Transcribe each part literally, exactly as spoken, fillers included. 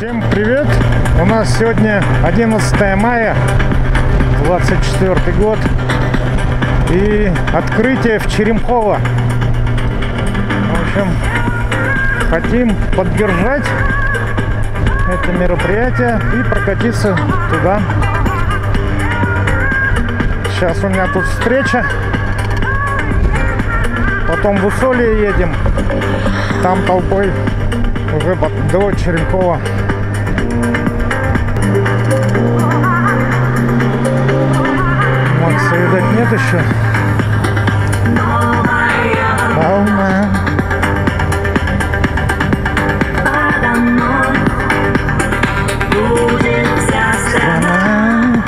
Всем привет! У нас сегодня одиннадцатое мая, двадцать четвёртый год, и открытие в Черемхово. В общем, хотим поддержать это мероприятие и прокатиться туда. Сейчас у меня тут встреча, потом в Усолье едем, там толпой уже до Черемхова. Макса, видать, нет еще. Волна. Страна.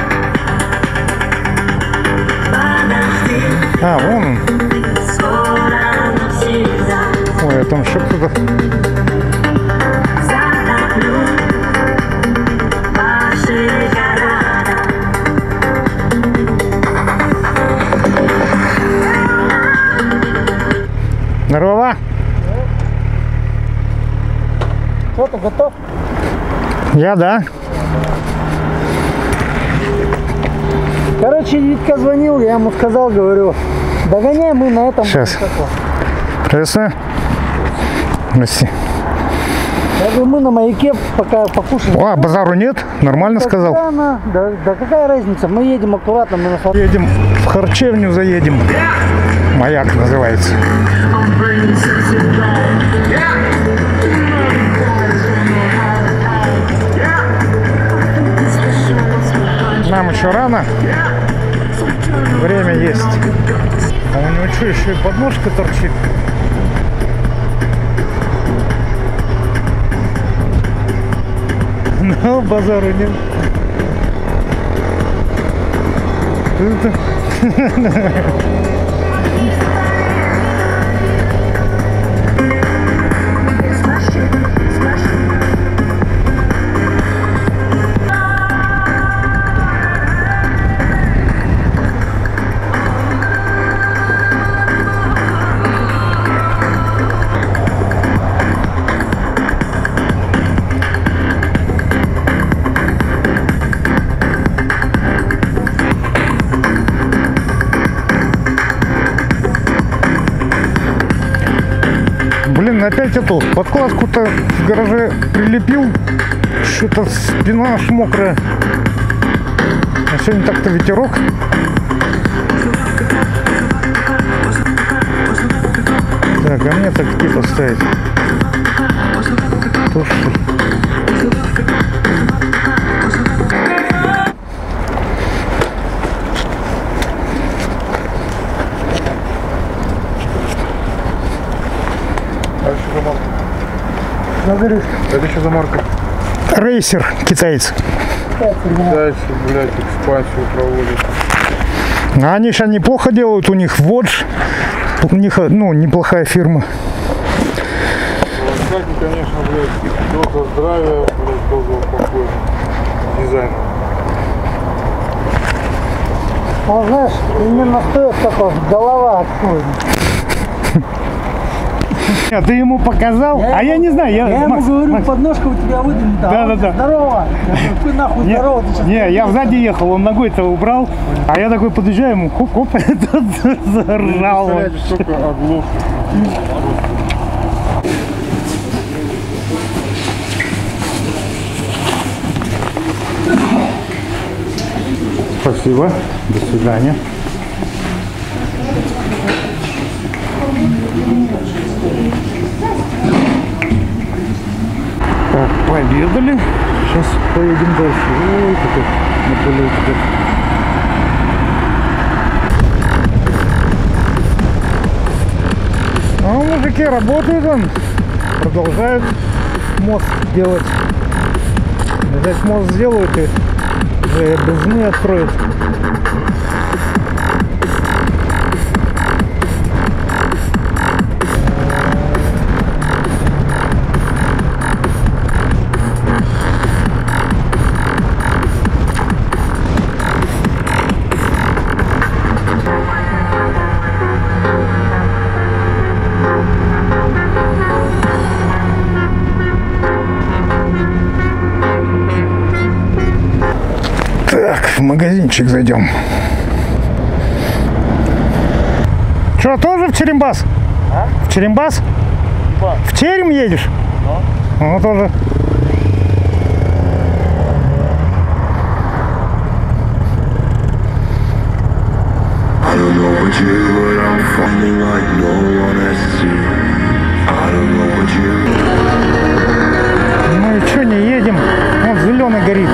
А, вон он. Ой, а там еще кто-то. Здорово! Что, ты готов? Я, да. Короче, Витька звонил, я ему сказал, говорю, догоняй, мы на этом. Сейчас. Приветствую. Прости. Я говорю, мы на маяке пока покушаем. О, базару нет? Нормально да, сказал? Да, да, да, да какая разница, мы едем аккуратно. Мы на... Едем в харчевню, заедем. Маяк называется. Нам еще рано. Время есть. А у него что, еще и подножка торчит? Ну, базару нет. Блин, опять эту подкладку-то в гараже прилепил. Что-то спина аж мокрая. А сегодня так-то ветерок. Так, а мне так где поставить? Туши. Это что за марка? Рейсер, китаец. Китайцы, блядь, экспансию проводят. А они сейчас неплохо делают, у них Водж. У них, ну, неплохая фирма. Кстати, конечно, блядь, доза здравия, блядь, доза покоя. Дизайн. Он, знаешь, именно стоит такой, голова откроет. Ты ему показал? Я а ему, я не знаю. Я, я ему Макс, говорю, Макс. подножка у тебя выдвинута. Да, а да, да. Здорово. Я говорю, ты нахуй Не, здорово. Ты сейчас не, я сзади ехал, он ногой-то убрал, а я такой подъезжаю, ему хоп-хоп, этот заржал. Представляете, сколько оглов. Спасибо, до свидания. Так, пообедали. Сейчас поедем дальше. Ой, какой наполеон. А мужики работают, он продолжают мост делать. Видать, мост сделают и уже без меня откроют. магазинчик зайдем. Что, тоже в Черембас? А? В Черембас? Ба. В Черем едешь? Да. Ну, тоже. I don't know what you, but I'm falling like no one has seen. I don't know what you. Ну и что, не едем? Вот зеленый горит.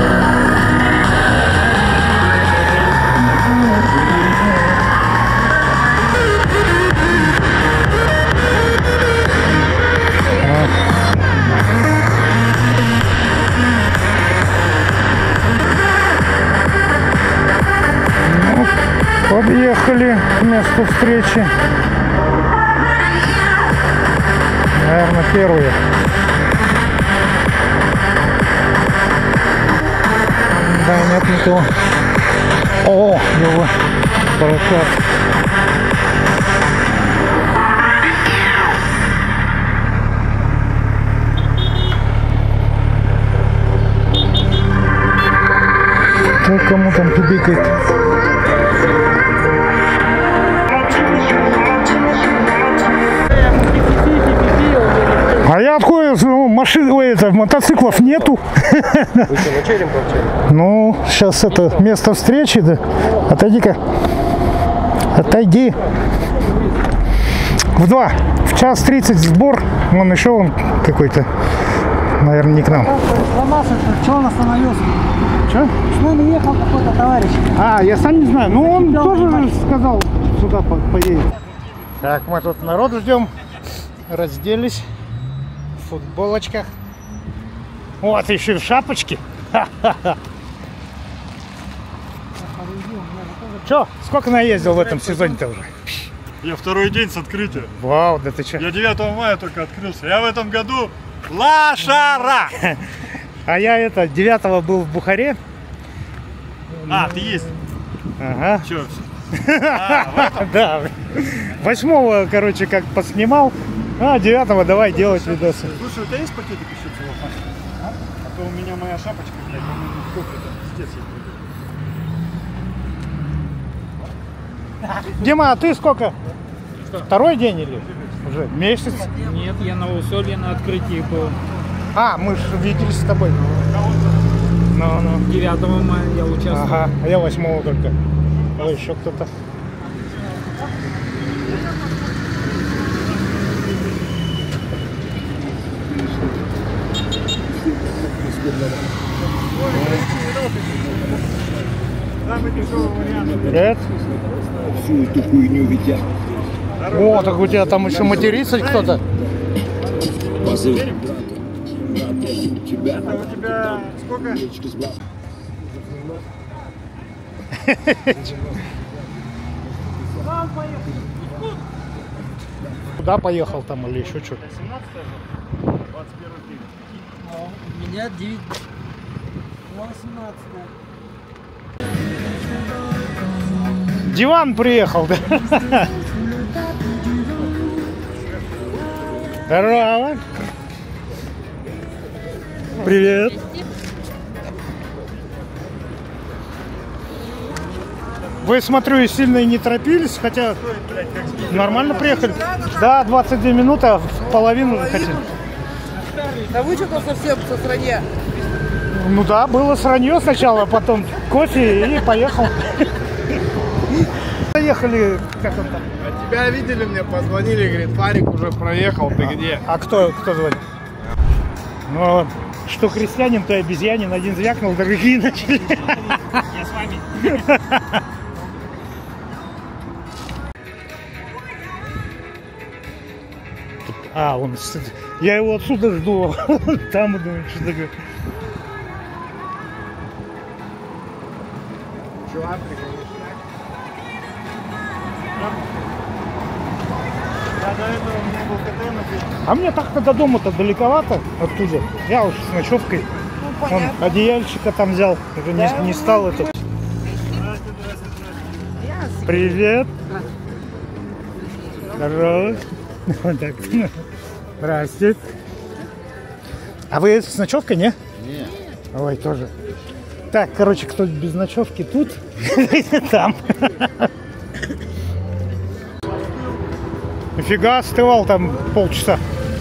Подъехали к месту встречи. Наверное, первые. Да, нет никого. О, его прокат. Кто кому там пибикает? А я откуда, ну, машин, ой, это, мотоциклов нету. Ну, сейчас это место встречи, да. Отойди-ка. Отойди. В два. В час тридцать сбор. Вон еще он какой-то. Наверное, не к нам. Сломался, что он остановился? Че? С нами ехал какой-то товарищ. А, я сам не знаю. Ну, он Сидел, тоже понимаешь. сказал, сюда по- поедет. Так, мы тут народ ждем. Разделись. В футболочках. Вот, еще и в шапочке. Че, сколько наездил в этом сезоне-то уже? Я второй день с открытия. Вау, да ты че? Я девятого мая только открылся. Я в этом году лошара. А я это, девятого был в Бухаре. А, ты есть? Ага. Че? А, в этом? Да. Восьмого, короче, как поснимал. А, девятого давай делать видосы. Слушай, у тебя есть пакетик еще целлофан? А? А то у меня моя шапочка, блядь, по-моему, сколько это? Пиздец, я буду. Дима, а ты сколько? Второй день или уже месяц? Нет, я на Усолье на открытии был. А, мы же виделись с тобой. Ну, ну. девятого мая я участвовал. Ага, а я восьмого только. Ой, еще кто-то. Привет. Всю эту хуйню ведя. О, так у тебя там еще матерится кто-то? Позыв. Тебя. У тебя сколько? Куда поехал там или еще что? двадцать первый день. У меня девять... восемнадцатое. Диван приехал, да? Здорово. Привет. Вы, смотрю, сильно и не торопились, хотя нормально приехали. Да, двадцать две минуты, а в половину уже хотели. Да вы что-то совсем со стране. Ну да, было сранье сначала, потом кофе и поехал. Поехали, как он там? Тебя видели, мне позвонили, говорит, Фарик уже проехал, ты где? А кто, кто звонит? Ну, что крестьянин, то и обезьянин. Один звякнул, другие начали. Я с вами. А, он... Я его отсюда жду. Там, думаю, что такое. Чувак, Я до этого у меня был КТ написано. А мне так-то до дома-то далековато оттуда. Я уж с ночевкой. Он одеяльчика там взял. Уже не, не стал это. Привет. Здорово. Вот так. Здрасте. А вы с ночевкой, не? Нет. Ой, тоже. Так, короче, кто без ночевки тут, там. Нифига, остывал там полчаса.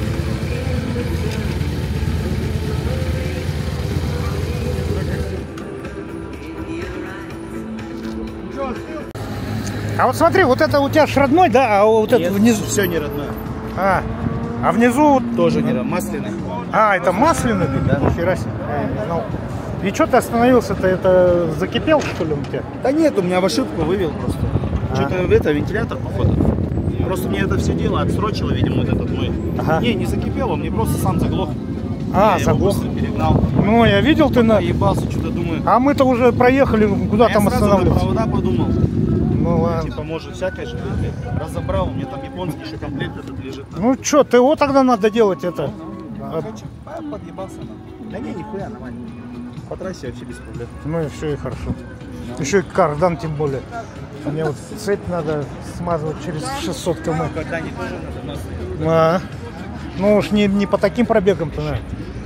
А вот смотри, вот это у тебя ж родной, да? А вот это внизу Все не родное. А, а внизу Тоже не родное. Масляный. А, это масляный? Да. Нихера себе. Я не знал. И что ты остановился-то? Это закипел, что ли, у тебя? Да нет, у меня в ошибку вывел просто. А. Что-то это вентилятор, походу. Просто мне это все дело отсрочило, видимо, вот этот мой. Ага. Не, не закипело, мне просто сам заглох. А, я заглох. его быстро перегнал. Ну, я видел, ты на... Ебался, что-то думаю. А мы-то уже проехали, куда А там я сразу на останавливаться? провода подумал. Ну ладно. Типа, может, всякое же быть. Разобрал, у меня там японский еще комплект этот лежит. Ну что, ты его тогда надо делать это. А, подъебался. Да не, нихуя, нормально. По трассе вообще без проблем. Ну и все, и хорошо. Еще и кардан тем более. Мне вот цепь надо смазывать через шестьсот километров. Когда не тоже надо нас. А, ну уж не, не по таким пробегам-то, да.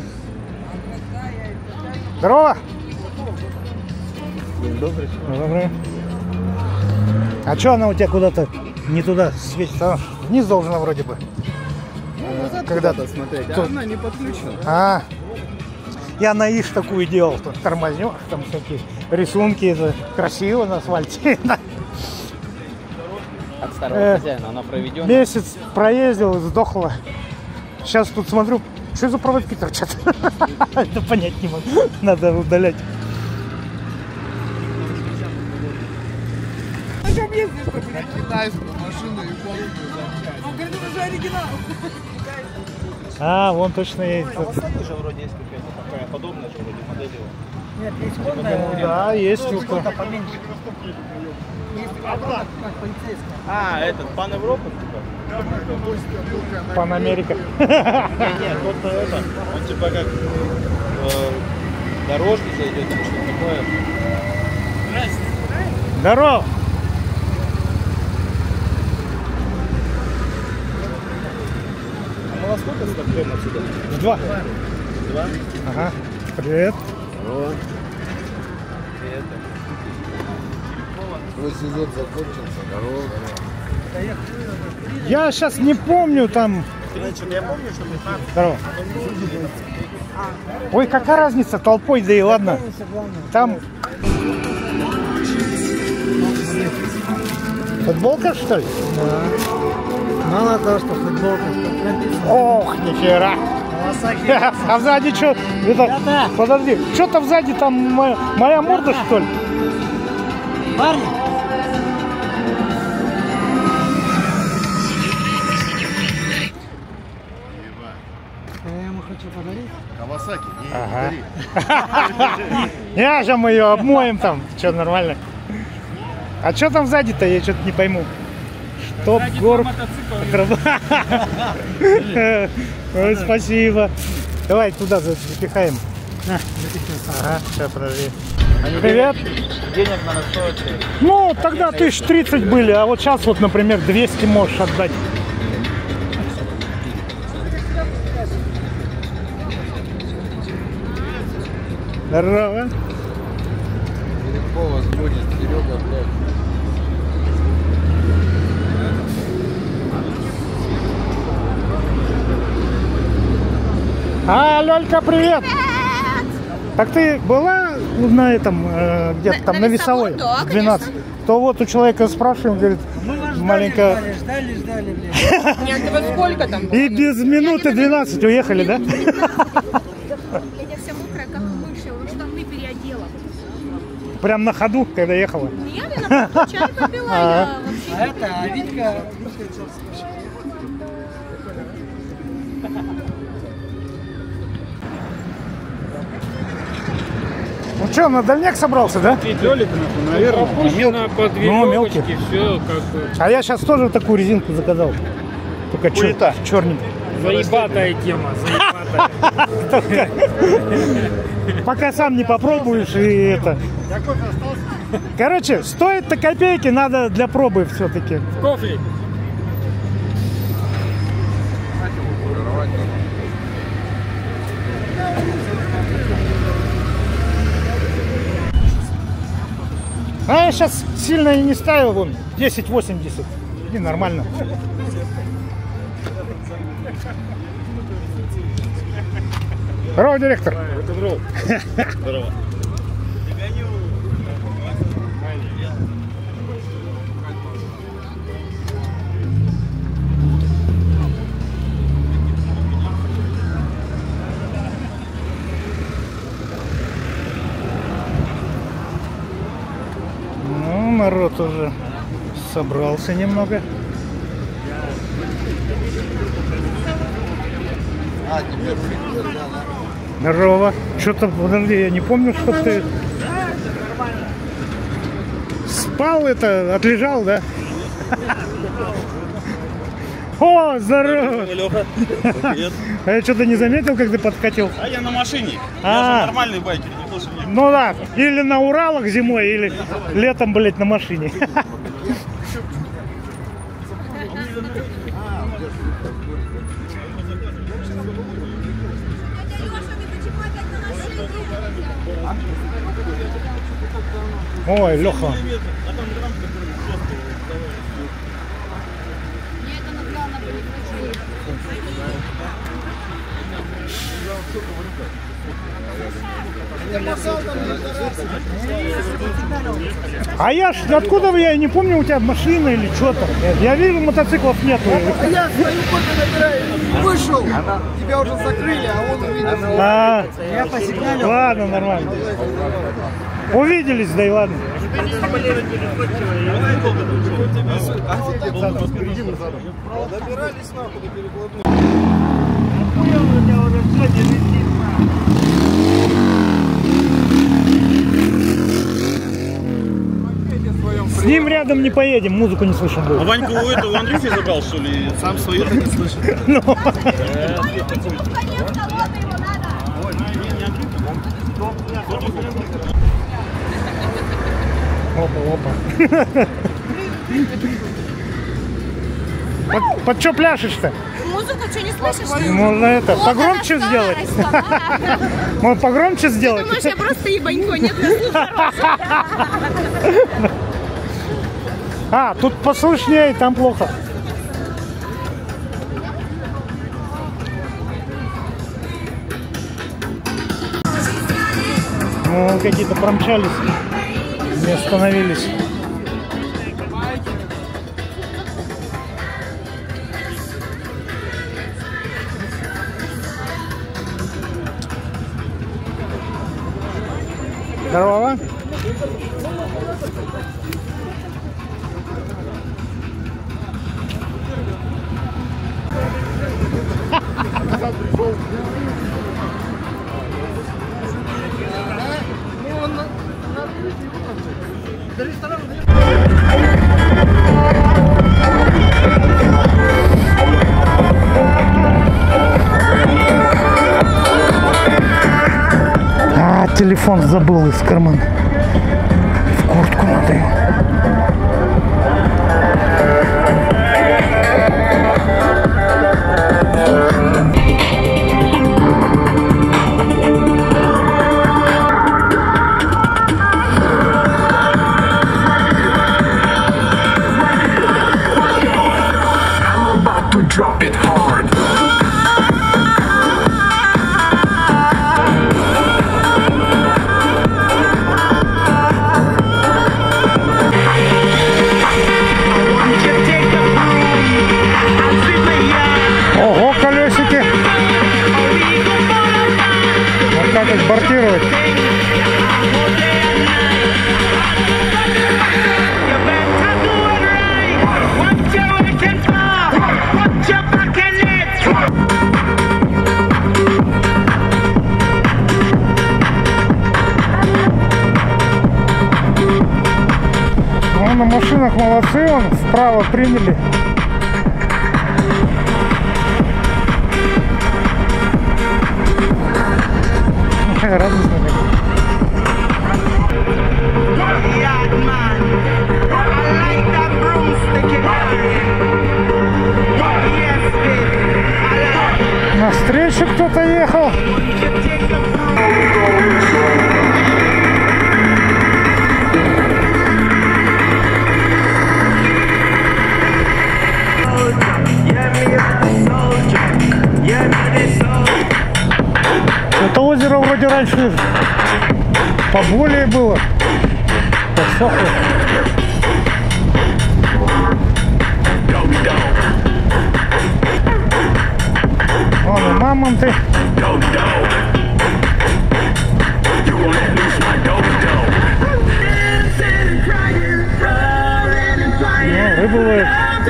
Здорово! Добрый. Добрый. А что она у тебя куда-то не туда светит? Она вниз должна вроде бы. Когда-то смотреть. Кто? А она не подключена. А, я на иш такую делал, тут тормознешь, там всякие рисунки, это красиво на асфальте. От старого Э, хозяина она проведена. Месяц проездил и сдохла. Сейчас тут смотрю, что за проводки торчат? Это понять не могу. Надо удалять. На чем ездишь-то, блядь? Китайскую машину японскую. Он говорит, это же оригинал. А, вон точно есть. А в Осаке же вроде есть какая-то такая подобная же вроде модель. Нет, есть Honda. Да, есть. Что-то поменьше. Есть правда, как полицейская. А, этот, Пан Европа, типа? Пан Америка. Не, не, тот это, он типа как э, дорожки зайдет или что-то такое. Здорово! А мы во сколько стартуем отсюда? В два. Два? Ага. Привет. Здорово. Твой сезон закончился, здорово. Я сейчас не помню там. Значит, я помню, что пятнадцать. Здорово. Ой, какая разница, толпой, да и ладно. Там футболка, что ли? Да. Мало того, что футболка, что написано. Ох, нихера. А сзади что? Это... Подожди, что-то сзади там моя, моя морда, что ли? Парни, я ему хочу подарить. Кавасаки, не Ага. Я же мы ее обмоем там. Что, нормально? А что там сзади-то? Я что-то не пойму. Чтоб Сзади гор... два мотоцикла. Ой, спасибо. Давай туда запихаем. На, ага, сейчас, подожди. Привет. Денег надо стоить. Ну, тогда тысяч тридцать были, а вот сейчас вот, например, двести можешь отдать. Здорово. Серенкова звонит, Серега, блядь. А, Лёлька, привет! Так ты была на этом, э, где-то там, на, на весовой? весовой, да, двенадцать. конечно. То вот у человека спрашиваем, говорит, Мы вас ждали, маленькая... ждали, ждали, ждали, блядь. Нет, да вы сколько там? И без минуты двенадцать уехали, да? Я вся мокрая, как мышь, я уже штаны переодела. Прям на ходу, когда ехала. Я, я на чай попила, я вообще... А это, а Витька... Ну что, на дальняк собрался, да? Лёлик, наверное, именно по две Ну, веревочки, мелкий. все как бы А я сейчас тоже такую резинку заказал. Только чер... черненькую. заебатая тема, заебатая. Пока сам не попробуешь и это. Короче, стоит-то копейки, надо для пробы все-таки. Кофе. А я сейчас сильно и не ставил, вон, десять восемьдесят. И нормально. Здорово, директор. Здорово. Здорово. Ну, народ уже собрался немного. А, теперь прикольно, да? Здорово. Что-то, подожди, я не помню, что ты спал, это, отлежал, да? О, здорово! Леха. Привет. А я что-то не заметил, как ты подкатил. А я на машине. А. Я же нормальный байкер, не то, что мне. Ну да, или на Уралах зимой, или летом, блять, на машине. Ой, Леха. А я ж, откуда я не помню, у тебя машина или что-то. Я вижу, мотоциклов нету. Я свою кофе набираю. Вышел. Тебя уже закрыли, а он увидел. А, Я посигналил. ладно, нормально. Увиделись, да и ладно. Добирались нахуй до перекладной. С ним рядом не поедем, музыку не слышим А будет. Ваньку у этого Андрюхи забрал, что ли? Сам свою не слышит. Ну. Опа, опа. Под, под что пляшешь-то? Музыку что, не слышишь? Можно это, Вот погромче она сделать. старость, Может, погромче сделать? думаешь, я просто ебанько, нет, А, тут послышнее, там плохо. Ну, какие-то промчались, не остановились. Здорово. А, телефон забыл из кармана. В куртку надо его. Drop it hard. Ого, колесики. Вот как их бортировать. Ну, на машинах молодцы, он вправо приняли. Радостно. На встречу кто-то ехал. вроде раньше поболее было. Подсохло. Вон и мамонты. Ну, рыбу ловят.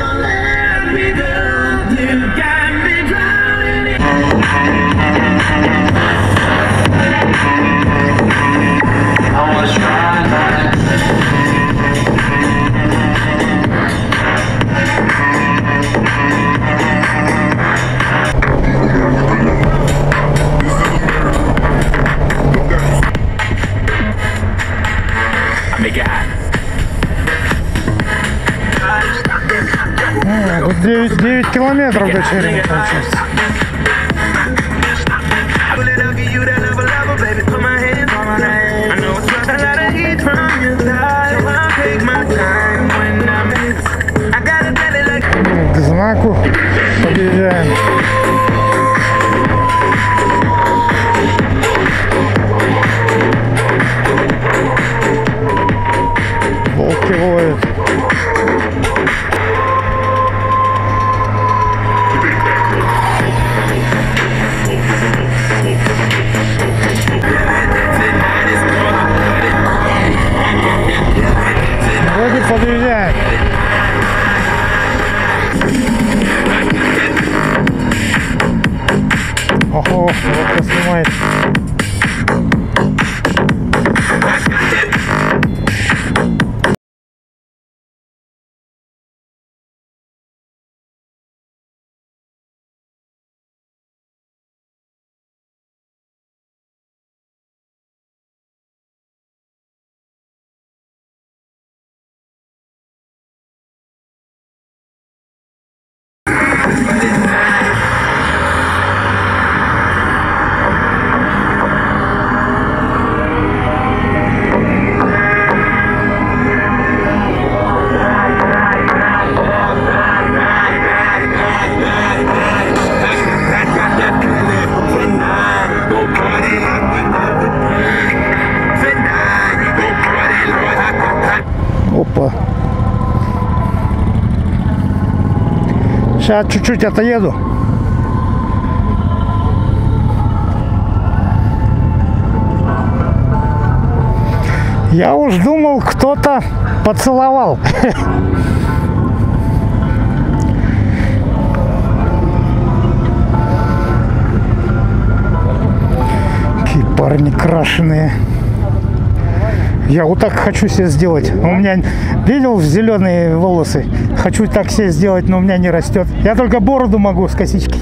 Ну, тут девять, девять километров до Черема получается. К знаку подъезжаем. Волки воют. Вроде подъезжаем. Ого, лодка снимает. Опа. Сейчас чуть-чуть отъеду. Я уж думал, кто-то поцеловал. Какие парни крашеные. Я вот так хочу себе сделать. У меня, видел, зеленые волосы? Хочу так себе сделать, но у меня не растет. Я только бороду могу с косички.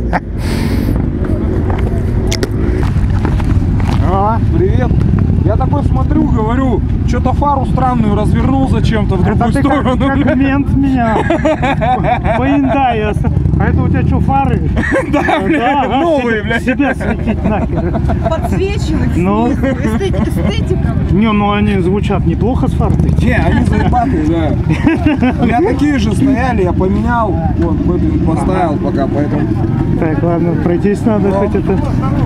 А, привет. Я такой смотрю, говорю, что-то фару странную развернул зачем-то в другую Это сторону. Как, как мент меня. По Hyundai. А это у тебя что, фары? Да, блядь, новые, блядь. Себя светить нахер. Подсвечивать. Ну. Эстетика. Эстетика. Не, ну они звучат неплохо с фартой. Не, они заебатые, да. У меня такие же стояли, я поменял, вот, выпил, поставил пока, поэтому... Так, ладно, пройтись надо хоть это.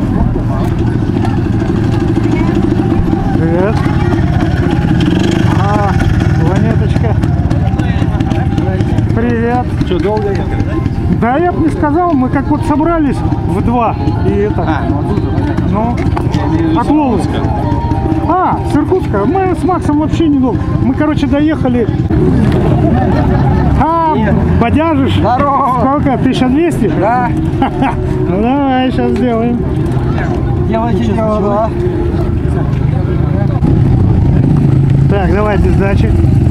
Привет. А, планеточка. Привет. Что, долго ехали? Да я бы не сказал, мы как вот собрались в два и это. А, ну, от Лоловска. А, с Иркутска. Мы с Максом вообще недолго. Мы, короче, доехали. А, подяжешь? Здорово. Сколько? тысяча двести? Да. Ну давай, сейчас сделаем. Делайте дело, Так, давайте сдачи.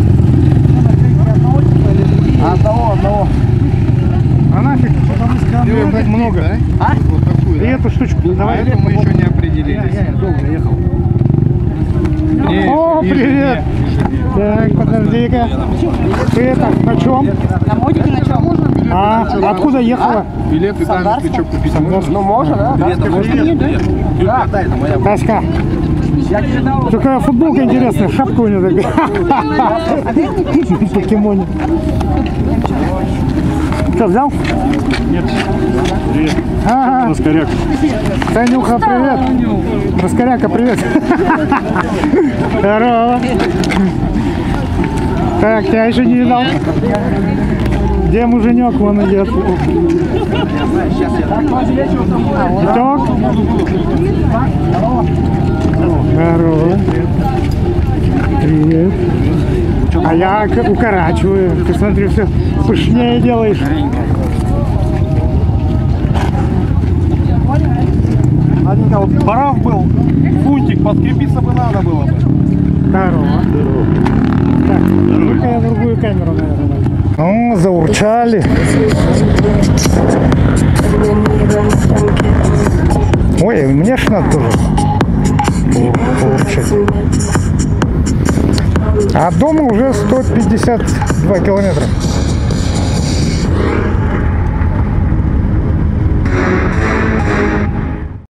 Одного, одного. А нафиг? Блядь, много. А? И эту штучку давай. А мы еще не определились. Я долго ехал. Не, О, ниже, привет. Так, подожди-ка. Ты это, на чем? На мотике на чем? А, откуда ехала? Билеты там, если что, купить можно. Ну, можно, да? Билеты можно? Да, да, это моя. Таська. Такая футболка интересная, шапка у нее такая. Покемоне. Что, взял? Нет. Привет. Ага. Раскоряк. Танюха, привет. Раскоряка, привет. Здорово. Так, я еще не видал. Где муженек? Вон идет. Витек. Здорово. Привет. А я укорачиваю. Ты смотри, все пышнее делаешь. Наденька, вот барав был, фунтик, подкрепиться бы надо было бы. Здорово. Так, ну-ка я другую камеру, наверное. О, заурчали. Ой, мне ж надо тоже урчать. А дома уже сто пятьдесят два километра.